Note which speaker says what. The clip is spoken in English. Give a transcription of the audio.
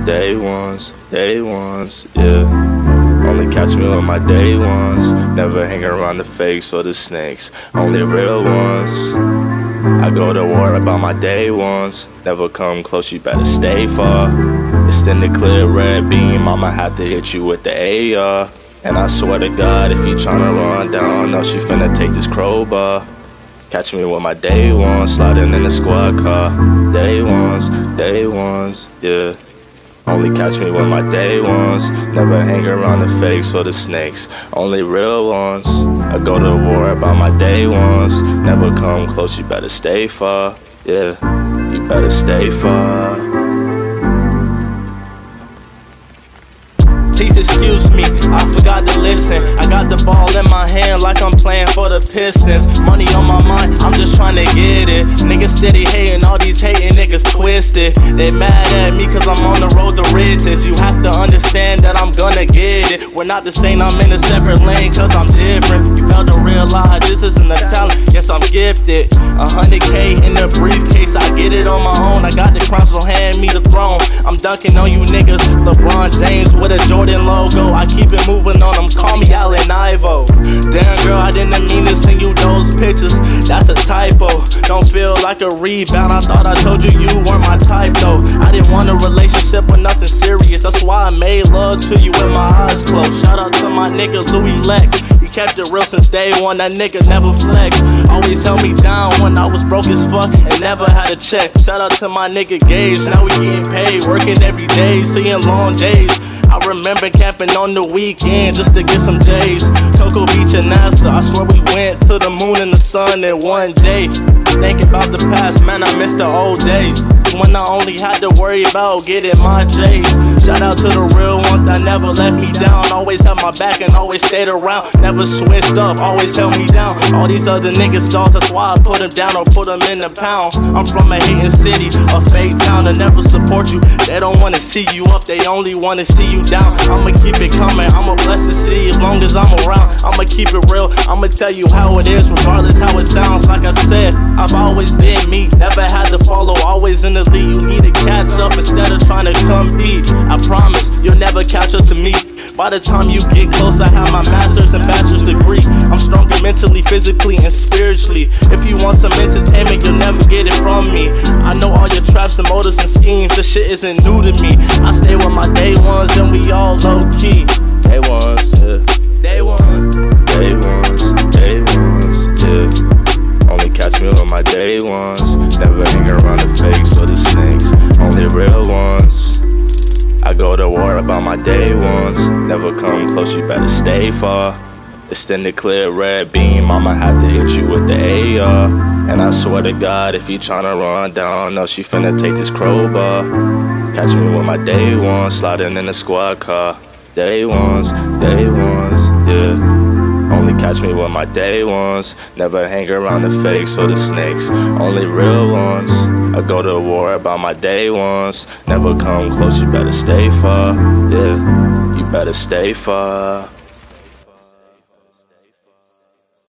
Speaker 1: day ones, yeah. Only catch me with my day ones. Never hang around the fakes or the snakes, only real ones. I go to war about my day ones. Never come close, you better stay far. Extend the clear red beam, I'ma have to hit you with the AR. And I swear to God, if you tryna run down, know she finna take this crowbar. Catch me with my day ones, sliding in the squad car. Day ones, yeah. Only catch me with my day ones. Never hang around the fakes or the snakes, only real ones. I go to war about my day ones. Never come close, you better stay far. Yeah, you better stay far.
Speaker 2: Please excuse me, I forgot to listen. I got the ball in my hand like I'm playing for the Pistons. Money on my mind, I'm just trying to get it. Niggas steady hating, all these hating niggas twisted. They mad at me cause I'm on the road to riches. You have to understand that I'm gonna get it. We're not the same, I'm in a separate lane cause I'm different. You fail to realize this isn't a talent, yes I'm gifted. 100K in the briefcase, I get it on my own. I got the crown, so hand me the throne. I'm dunking on you niggas, LeBron James with a Jordan logo. I keep it moving on them, call me Allen Ivo. Damn girl, I didn't mean to send you those pictures, that's a typo. Don't feel like a rebound, I thought I told you you weren't my type though. I didn't want a relationship with nothing serious, that's why I made love to you with my eyes closed. Shout out to my nigga Louis Lex, he kept it real since day one, that nigga never flexed. Always held me down when I was broke as fuck and never had a check. Shout out to my nigga Gage, now we getting paid, working every day, seeing long days. I remember camping on the weekend just to get some J's. Cocoa Beach and NASA, I swear we went to the moon and the sun in one day. Thinking about the past, man, I miss the old days when I only had to worry about getting my J's. Shout out to the real ones that never let me down. Always had my back and always stayed around. Never switched up, always held me down. All these other niggas dolls, that's why I put them down or put them in the pound. I'm from a hating city, a fake town that never support you. They don't wanna see you up, they only wanna see you down. I'ma keep it coming, I'ma bless the city as long as I'm around. I'ma keep it real, I'ma tell you how it is, regardless how it sounds. Like I said, I've always been me, never had to follow, always in the lead. You need to catch up instead of trying to compete. I promise, you'll never catch up to me. By the time you get close, I have my master's and bachelor's degree. I'm stronger mentally, physically, and spiritually. If you want some entertainment, you'll never get it from me. I know all your traps and motives and schemes, this shit isn't new to me. I stay with my day ones and we all low key.
Speaker 1: Day ones, yeah.
Speaker 2: Day ones,
Speaker 1: yeah. Only catch me with my day ones. Never hang around the fakes or the snakes, only real ones. I go to war about my day ones. Never come close, you better stay far. Extend the clear red beam, I'ma have to hit you with the AR. And I swear to God, if you tryna run down, know she finna take this crowbar. Catch me with my day ones, sliding in the squad car. Day ones, yeah. Only catch me with my day ones. Never hang around the fakes or the snakes, only real ones. I go to war about my day ones. Never come close, you better stay far. Yeah, you better stay far.